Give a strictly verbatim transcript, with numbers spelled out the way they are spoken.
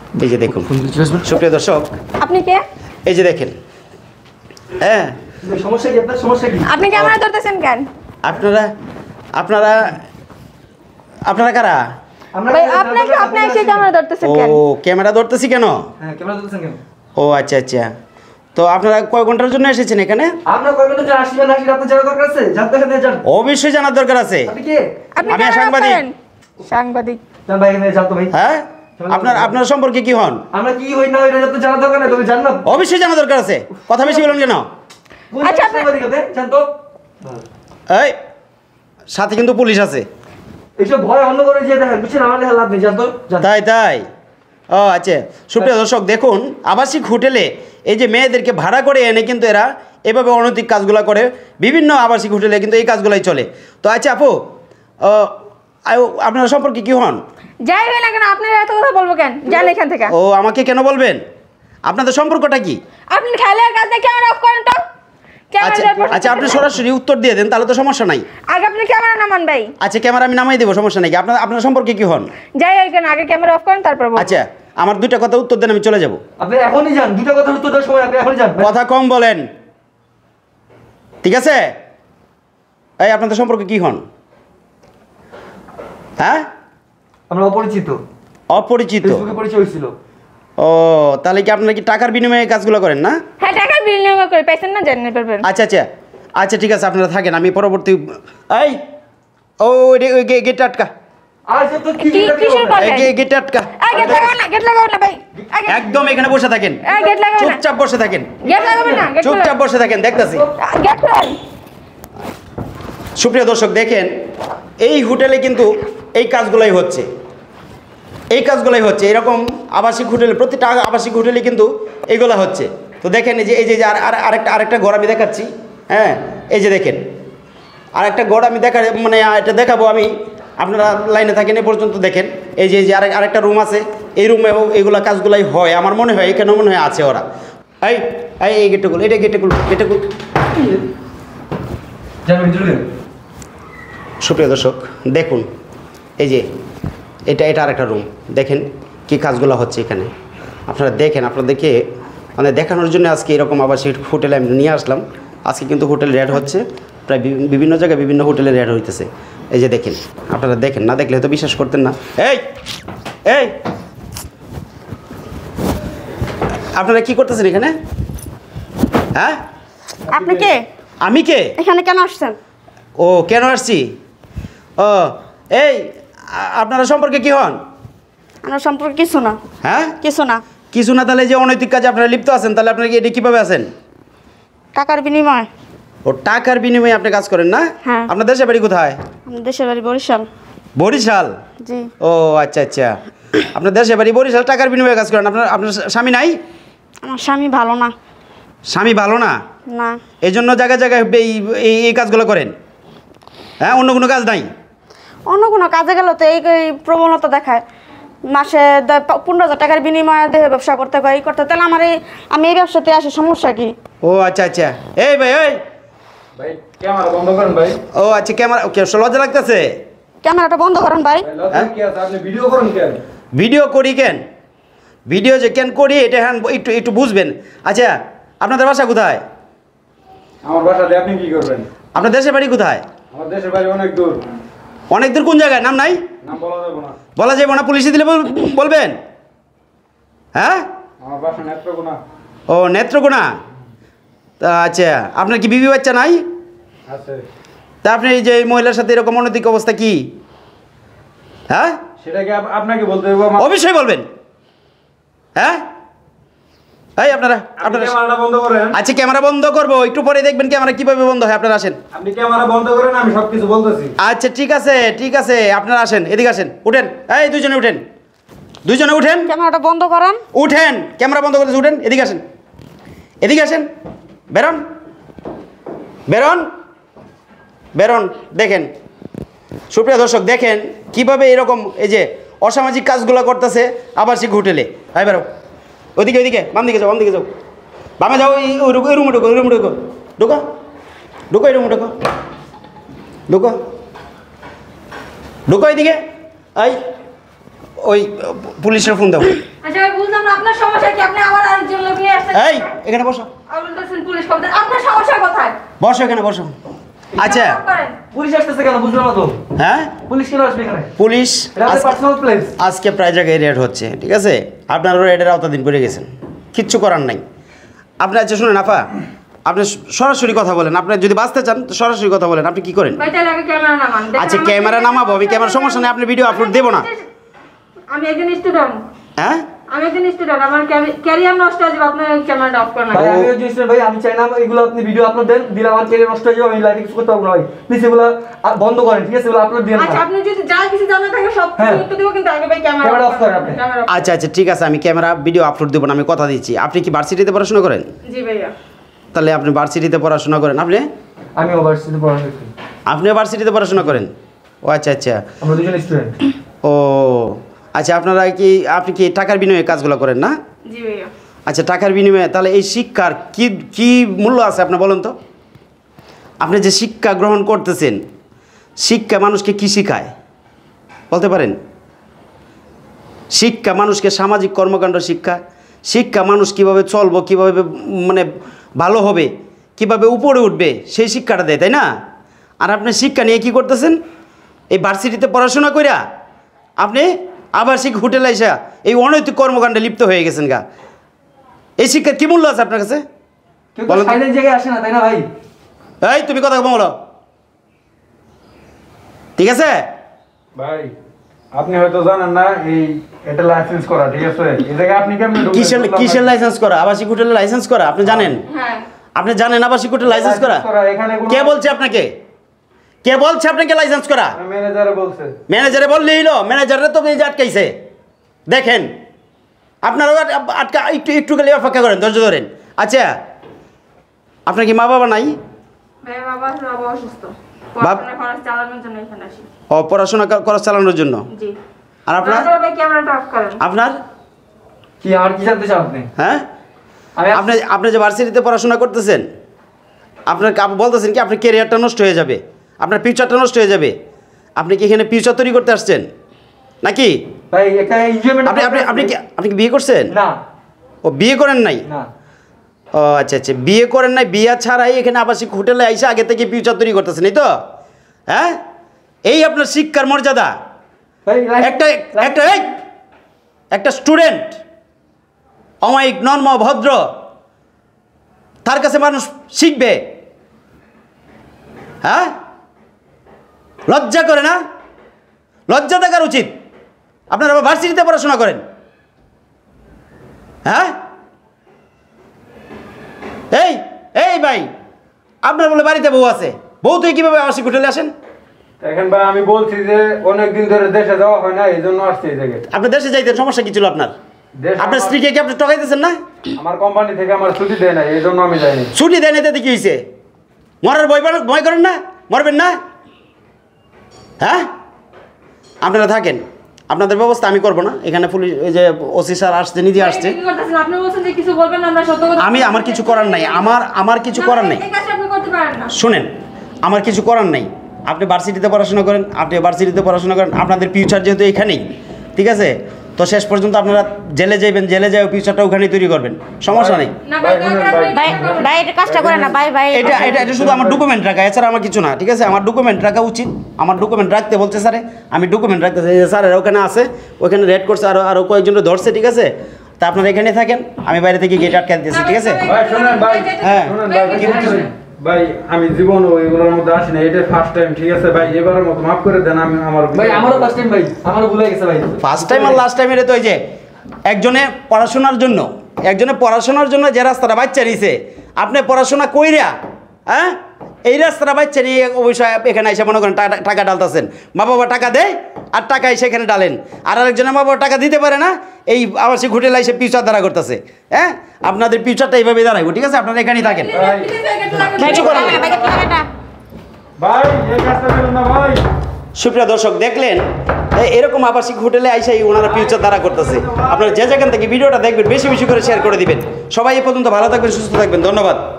এই যে দেখুন সুপ্রিয় দর্শক, আপনি কে? এই যে দেখেন। হ্যাঁ, সমস্যা কি আপনার? সমস্যা কি? আপনি ক্যামেরা ধরতেছেন কেন? আপনারা আপনারা আপনারা কারা? ভাই আপনাকে আপনি এসে ক্যামেরা ধরতেছেন কেন? ও ক্যামেরা ধরতেছি কেন? হ্যাঁ, ক্যামেরা ধরতেছেন কেন? ও আচ্ছা আচ্ছা, তো আপনারা কয় ঘন্টার জন্য এসেছেন এখানে? আপনার কয় ঘন্টা আসি না আসি আপনার জানার দরকার আছে? জানতে হবে জান। অবশ্যই জানার দরকার আছে। আপনি কে? আপনি আমি ক্যামেরা সাংবাদিক। করেন? সাংবাদিক। জান ভাই এখানে জানতো ভাই। হ্যাঁ, আপনার আপনার সম্পর্কে কি হন? আমরা কি হই না হই এটা তো জানার দরকার নাই, তুমি জান না? অবশ্যই জানার দরকার আছে। কথা বেশি বলেন কেন? আচ্ছা আপনি জানতো? এই সাথে কিন্তু পুলিশ আছে। এইসব ভয় অন্য করে যে দেখেন, বুঝছেন? আমার লেখা লাভ নেই, জানতো? তাই তাই ও আচ্ছা। সুপ্রিয় দর্শক দেখুন, আবাসিক হোটেলে এই যে মেয়েদেরকে ভাড়া করে এনে কিন্তু এরা এভাবে অনৈতিক কাজগুলো করে। বিভিন্ন আবাসিক হোটেলে কিন্তু এই কাজগুলোই চলে। তো আচ্ছা আপু, আপনার সম্পর্কে কি হন? যাই হয় না কেন আপনার এত কথা বলবো কেন? যান এখান থেকে। ও আমাকে কেন বলবেন? আপনাদের সম্পর্কটা কি? আপনি খেলে কাজ দিয়ে ক্যামেরা অফ করেন তো। আচ্ছা আচ্ছা, আপনি সরাসরি উত্তর দিয়ে দেন, তাহলে তো সমস্যা নাই। আগে আপনি ক্যামেরা নামান ভাই। আচ্ছা ক্যামেরা আমি নামাই দেবো, সমস্যা নাই। আপনার আপনার সম্পর্কে কি হন? যাই হয় কেন আগে ক্যামেরা অফ করেন তারপর বলুন। আচ্ছা আমার দুইটা কথা উত্তর দেন, আমি চলে যাব। আপনি এখনই যান, দুটো কথা উত্তর দেওয়ার সময় আপনি এখনই যান। কথা কম বলেন, ঠিক আছে? এই আপনাদের সম্পর্কে কি হন? হ্যাঁ, আমরা অপরিচিত। অপরিচিত? ফেসবুকে পরিচয় হয়েছিল। ও তাহলে কি আপনারা কি টাকার বিনিময়ে কাজগুলো করেন না? হ্যাঁ টাকা বিনিময় করে পাইছেন না, জানেন পারবেন। আচ্ছা আচ্ছা আচ্ছা ঠিক আছে, আপনারা থাকেন, আমি পরবর্তী। এই ও ওই গেট আটকা, আজ তো কি কি কিসের কথা? এই গেট আটকা। এই গেট লাগাও না, গেট লাগাও না ভাই। একদম এখানে বসে থাকেন, এই গেট লাগাও না। চুপচাপ বসে থাকেন, গেট লাগাবেন না, গেট চুপচাপ বসে থাকেন, দেখতাছি। গেট লাগান। সুপ্রিয় দর্শক দেখেন, এই হোটেলে কিন্তু এই কাজগুলাই হচ্ছে, এই কাজগুলাই হচ্ছে এরকম আবাসিক হোটেলে, প্রতিটা আবাসিক হোটেলে কিন্তু এইগুলো হচ্ছে। তো দেখেন এই যে এই যে আর আরেকটা আরেকটা ঘর আমি দেখাচ্ছি। হ্যাঁ এই যে দেখেন আরেকটা ঘর আমি দেখা, মানে এটা দেখাবো আমি, আপনারা লাইনে থাকেন এ পর্যন্ত। দেখেন এই যে এই যে আরেক আরেকটা রুম আছে, এই রুমে এইগুলা কাজগুলাই হয় আমার মনে হয়, এখানে মনে হয় আছে ওরা। এই এই এই গেটগুলো, এটা গেটগুলো গেটগুলো জানেন চলে। সুপ্রিয় দর্শক দেখুন, এই যে এটা এটা আরেকটা রুম, দেখেন কি কাজগুলো হচ্ছে এখানে। আপনারা দেখেন, আপনাদেরকে মানে দেখানোর জন্য আজকে এরকম আবাসিক হোটেলে আমি নিয়ে আসলাম। আজকে কিন্তু হোটেল রেড হচ্ছে, প্রায় বিভিন্ন জায়গায় বিভিন্ন হোটেলে রেড হইতেছে। এই যে দেখেন, আপনারা দেখেন, না দেখলে হয়তো বিশ্বাস করতেন না। এই এই আপনারা কি করতেছেন এখানে? হ্যাঁ আপনি কে? আমি কে? এখানে কেন আসছেন? ও কেন আসছি? ও এই আপনারা সম্পর্কে কি হন? আমার সম্পর্কে কিছু না। হ্যাঁ কিছু না। কিছু না? তাহলে যে অনৈতিক কাজে আপনারা লিপ্ত আছেন, তাহলে আপনারা কি এটা কীভাবে আছেন? টাকার বিনিময়। ও টাকার বিনিময়ে আপনি কাজ করেন না? হ্যাঁ। আপনার দেশের বাড়ি কোথায়? আমার দেশের বাড়ি বরিশাল। বরিশাল? জি। ও আচ্ছা আচ্ছা, আপনার দেশের বাড়ি বরিশাল, টাকার বিনিময়ে কাজ করেন। আপনার আপনার স্বামী নাই? আমার স্বামী ভালো না। স্বামী ভালো না? না। এই জন্য জায়গায় জায়গায় এই এই- এই কাজগুলো করেন? হ্যাঁ, অন্য কোনো কাজ নাই? অন্য কোনো কাজে গেল তো এই এই প্রবণতা দেখায়, মাসে দ- পনেরো হাজার টাকার বিনিময়ে দেহে ব্যবসা করতে হয়, এই করতে, তাহলে আমার এই আমি এই ব্যবসাতে আসি, সমস্যা কি? ও আচ্ছা আচ্ছা, এই ভাই ওই ভাই ক্যামেরা বন্ধ করেন ভাই। ও আচ্ছা, ক্যামেরা ওকে, লজ্জা লাগতেছে? ক্যামেরাটা বন্ধ করেন ভাই। লজ্জা কি আছে? আপনি ভিডিও করেন কেন? ভিডিও করি কেন? ভিডিও যে কেন করি এটা হ্যাঁ একটু একটু বুঝবেন। আচ্ছা আপনাদের বাসা কোথায়? আমার বাসাতে আপনি কি করবেন? আপনার দেশের বাড়ি কোথায়? আমার দেশের বাড়ি অনেক দূর। অনেক দূর? কোন জায়গায়? নাম নাই? নাম বলা যাবে না। বলা যাবে না? পুলিশে দিলে বল- বলবেন? হ্যাঁ, আমার বাসা নেত্রকোনা। ও নেত্রকোনা। তা আচ্ছা, আপনার কি বিবি বাচ্চা নাই? আছে। তা আপনি এই যে এই মহিলার সাথে এরকম অনৈতিক অবস্থা কি? হ্যাঁ সেটা কি আপ- আপনাকে বলতে হবে? আমার অবশ্যই বলবেন। হ্যাঁ এই আপনারা আপনি আপনারা ক্যামেরাটা বন্ধ করেন। আচ্ছা ক্যামেরা বন্ধ করবো, একটু পরে দেখবেন ক্যামেরা কিভাবে বন্ধ হয়। আপনারা আসেন। আপনি ক্যামেরা বন্ধ করেন, আমি সবকিছু বলতেছি। আচ্ছা ঠিক আছে ঠিক আছে, আপনারা আসেন, এদিকে আসেন, উঠেন। এই দুইজনে উঠেন, দুইজনে উঠেন, ক্যামেরাটা বন্ধ করেন। উঠেন, ক্যামেরা বন্ধ করতেছে, উঠেন, এদিকে আসেন, এদিকে আসেন, বেরোন বেরোন বেরোন। দেখেন সুপ্রিয় দর্শক, দেখেন কিভাবে এরকম এই যে অসামাজিক কাজগুলো করতেছে আবাসিক হোটেলে। ভাই বেরো, ওইদিকে ওইদিকে, বাম দিকে যাও, বাম দিকে যাও, বামে যাও, ওই ওই রুমে ঢুকো, ওই রুমে ঢুকো, ঢুকো ঢুকো, এই রুমে ঢুকো, ঢুকো ঢুকো, এইদিকে। এই ওই পুলিশের ফোন দাও। আচ্ছা ভাই বুঝলাম না আপনার সমস্যা কি, আপনি আমার আরেকজন লোক নিয়ে আসছেন। এই এখানে বসো, আপনি বলছেন পুলিশ কল দেন, আপনার সমস্যা কোথায়? বসো এখানে বসো। আচ্ছা করেন। পুলিশ আসতেছে কেন বুঝলাম না তো। হ্যাঁ পুলিশ কেন আসবে এখানে? পুলিশ এটা আমাদের আজকে- পার্সোনাল প্লেস। আজকে প্রায় জায়গায় রেড হচ্ছে, ঠিক আছে? আপনারাও রেডের আওতাধীন করে গেছেন, কিচ্ছু করার নাই। আপনি আচ্ছা শুনেন আফা, আপনি সরাসরি কথা বলেন। আপনি যদি বাঁচতে চান তো সরাসরি কথা বলেন। আপনি কি করেন? ভাই তাহলে আগে ক্যামেরা নামান। দেখেন আচ্ছা আমার- ক্যামেরা নামাবো, আমি ক্যামেরা সমস্যা নেই, আপনি ভিডিও আপলোড দেবো না। আমি একজন স্টুডেন্ট, হ্যাঁ আমি একজন স্টুডেন্ট, আমার ক্যারিয়ার নষ্ট হয়ে যাবে আপনার ক্যামেরাটা অফ করেন। ভাই আমি একজন স্টুডেন্ট ভাই, আমি চাই না এগুলো আপনি ভিডিও আপলোড দেন, দিলে আমার ক্যারিয়ার নষ্ট হয়ে যাবে, আমি লাইফে কিছু করতে পারবো না ভাই। প্লিজ এগুলো আ- বন্ধ করেন, ঠিক আছে? এগুলো আপলোড দিন না। আচ্ছা আপনি যদি যা কিছু জানা থাকে সব হ্যাঁ। কিছু উত্তর দেবো, কিন্তু আগে ভাই ক্যামেরা ক্যামেরা off করেন আপনি। ক্যামেরা off আচ্ছা আচ্ছা ঠিক আছে, আমি ক্যামেরা ভিডিও আপলোড দেবো না, আমি কথা দিচ্ছি। আপনি কি ভার্সিটিতে পড়াশোনা করেন? করেন। জি ভাইয়া। তাহলে আপনি ভার্সিটিতে পড়াশোনা করেন। আপনি আমি ওভারসিতে পড়াশোনা করি। আপনিও ভার্সিটিতে পড়াশোনা করেন? ও আচ্ছা আচ্ছা। আমরা দুজন স্টুডেন্ট। ও আচ্ছা, আপনারা কি আপনি কি টাকার বিনিময়ে কাজগুলো করেন না? জি ভাইয়া। আচ্ছা টাকার বিনিময়ে তাহলে এই শিক্ষার কি কি মূল্য আছে আপনি বলেন তো? আপনি যে শিক্ষা গ্রহণ করতেছেন, শিক্ষা মানুষকে কি শিখায় বলতে পারেন? শিক্ষা মানুষকে সামাজিক কর্মকাণ্ড শিক্ষায়, শিক্ষা মানুষ কিভাবে চলবো, কিভাবে মানে ভালো হবে, কিভাবে উপরে উঠবে, সেই শিক্ষাটা দেয়, তাই না? আর আপনি শিক্ষা নিয়ে কি করতেছেন? এই ভার্সিটিতে পড়াশোনা কইরা আপনি আবাসিক হোটেলে এসে এই অনৈতিক কর্মকাণ্ডে লিপ্ত হয়ে গেছেন গা। এই শিক্ষার কি মূল্য আছে আপনার কাছে কেউ তো বলেন তো? সাইলেন্ট জায়গায় আসে না, তাই না ভাই? এই তুমি কথা বলো, ঠিক আছে? ভাই আপনি হয়তো জানেন না এই এটা লাইসেন্স করা, ঠিক আছে? এই জায়গায় আপনি কেমনে ঢুকলেন? কিসের কিসের লাইসেন্স করা? আবাসিক হোটেলের লাইসেন্স করা আপনি জানেন? হ্যাঁ। আপনি জানেন আবাসিক হোটেল লাইসেন্স করা? এখানে কোনো- কে বলছে আপনাকে? কে বলছে আপনাকে লাইসেন্স করা? ম্যানেজারে বলছে। ম্যানেজারে বললেই হলো, ম্যানেজারে তো এই যে আটকাইছে। দেখেন আপনারাও আট- আটকা একটু একটু গেলে অপেক্ষা করেন, ধৈর্য ধরেন। আচ্ছা আপনার কি মা বাবা নাই? ভাইয়া বাবা বাবা অসুস্থ, বাপ- পড়াশোনা খরচ চালানোর জন্য এখানে আসি। ও পড়াশোনা কর- খরচ চালানোর জন্য। জি। আর আপনার? তাহলে ভাই ক্যামেরাটা অফ করেন। আপনার কি আর কি জানতে চান আপনি? হ্যাঁ আমি আপনি আপনি যে ভার্সিটিতে পড়াশোনা করতেছেন, আপনার আপনি বলতেছেন কি আপনার ক্যারিয়ারটা নষ্ট হয়ে যাবে, আপনার ফিউচারটা নষ্ট হয়ে যাবে। আপনি কি এখানে ফিউচার তৈরি করতে আসছেন নাকি? ভাই একটা এনজয়মেন্ট আপনি আপনি আপনি কি আপনি কি বিয়ে করছেন? না ও বিয়ে করেন নাই? না ও আচ্ছা আচ্ছা, বিয়ে করেন নাই, বিয়ে ছাড়াই এখানে আবাসিক হোটেলে আইসে আগে থেকে ফিউচার তৈরি করতেছেন, এই তো? হ্যাঁ এই আপনার শিক্ষার মর্যাদা। ভাই লাইফ- একটা লাইফ- একটা এই একটা স্টুডেন্ট অমায়িক নর্ম ভদ্র, তার কাছে মানুষ শিখবে। হ্যাঁ লজ্জা করে না? লজ্জা থাকার উচিত। আপনারা আবার ভার্সিটিতে পড়াশোনা করেন। হ্যাঁ এই এই ভাই, আপনার বলে বাড়িতে বউ আছে, বউ তুই কীভাবে আবাসিক হোটেলে আসেন? এখন ভাই আমি বলছি যে অনেকদিন ধরে দেশে যাওয়া হয় না, এই জন্য আসছি এই জায়গায়। আপনি দেশে যাইতেন, সমস্যা কি ছিল আপনার? দেশ আপনার আমার- স্ত্রীকে কি আপনি ঠকাইতেছেন না? আমার কোম্পানি থেকে আমার ছুটি দেয় না, এই জন্য আমি যাইনি। ছুটি দেন, এতে কি হয়েছে? মরার ভয় পান- ভয় করেন না? মরবেন না? হ্যাঁ আপনারা থাকেন, আপনাদের ব্যবস্থা আমি করবো না। এখানে পুলিশ ওই যে ওসি স্যার আসছে, নিজে আসছে। কি করতেছেন আপনি? বলছেন যে কিছু বলবেন না, আমরা সত্য কথা। আমি আমার কিছু করার নাই, আমার আমার কিছু করার নাই। এই কাজটা আপনি করতে পারেন না। শুনেন, আমার কিছু করার নাই। আপনি ভার্সিটিতে পড়াশোনা করেন, আপনি ভার্সিটিতে পড়াশোনা করেন, আপনাদের ফিউচার যেহেতু এখানেই, ঠিক আছে? তো শেষ পর্যন্ত আপনারা জেলে যাইবেন, জেলে যাও ফিউচারটা ওখানেই তৈরি করবেন, সমস্যা নেই। না ভাই, ভাই, শুনুন, দরকার ভাই। নেই। ভাই ভাই এটা কাজটা করে না ভাই ভাই এটা এটা এটা শুধু আমার ডকুমেন্ট রাখা, এছাড়া আমার কিছু না, ঠিক আছে? আমার ডকুমেন্ট রাখা উচিত, আমার ডকুমেন্ট রাখতে বলছে স্যারে, আমি ডকুমেন্ট রাখতে চাই। স্যারের ওখানে আছে, ওখানে রেড করছে, আরও আরও কয়েকজনকে ধরছে, ঠিক আছে? তা আপনারা এখানে থাকেন, আমি বাইরে থেকে গেট আটকে দিতেছি, ঠিক আছে? ভাই শুনেন ভাই, হ্যাঁ। শুনেন ভাই, কি বলছেন? ভাই আমি জীবন এগুলোর মধ্যে আসি না, এটা ফার্স্ট টাইম, ঠিক আছে ভাই? এবারের মতো মাফ করে দেন। আমি আমার ভাই আমারও ফার্স্ট টাইম ভাই, আমারও ভুলে গেছে ভাই। ফার্স্ট টাইম আর লাস্ট টাইম এটা তো ওই যে একজনে পড়াশোনার জন্য, একজনে পড়াশোনার জন্য যে রাস্তাটা বাচ্চা নিছে, আপনি পড়াশোনা কইরা হ্যাঁ এই রাস্তাটা বাচ্চা নিয়ে অবশ্যই এখানে এসে মনে করেন টাকা- টাকা ডালতেছেন। মা বাবা টাকা দেয় আর টাকা এসে এখানে ডালেন, আর আরেকজনের মা বাবা টাকা দিতে পারে না, এই আবাসিক হোটেলে এসে ফিউচার দ্বারা করতেছে। হ্যাঁ আপনাদের ফিউচারটা এইভাবে দাঁড়াইবো, ঠিক আছে? আপনারা এখানেই থাকেন। কিছু করার নেই। ভাই এই কাজটা করুন না ভাই। সুপ্রিয় দর্শক, দেখলেন এ- এরকম আবাসিক হোটেলে আইসাই ওনারা ফিউচার দ্বারা করতেছে। আপনারা যে যেখান থেকে ভিডিওটা দেখবেন বেশি বেশি করে শেয়ার করে দিবেন। সবাই এ পর্যন্ত ভালো থাকবেন, সুস্থ থাকবেন, ধন্যবাদ।